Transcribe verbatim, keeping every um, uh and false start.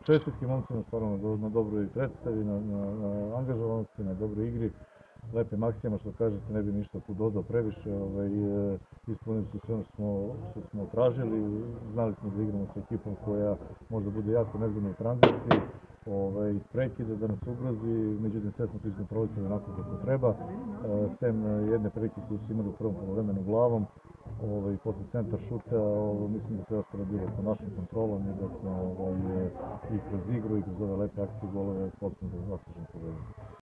čestitke momcima stvarno na, na dobroj predstavi, na, na, na angažovanosti, na dobroj igri, lepim akcijama, što kažete, ne bi ništa tu dodao previše, ovaj, ispunili su sve ono što smo, što smo tražili, znali smo da igramo sa ekipom koja možda bude jako nezgodna u tranziciji, ovaj, prekide da nas ugrozi, međutim sve smo to izkontrolisali onako kako treba, e, sem jedne prekide koju su imali u prvom polovremenu glavom, ovaj, posle centar šuta, ovaj, mislim da sve ostalo bilo po našom kontrolom i da smo ovaj, i kroz igru i kroz ove lepe akcije golove potpuno zasluženo pobedili.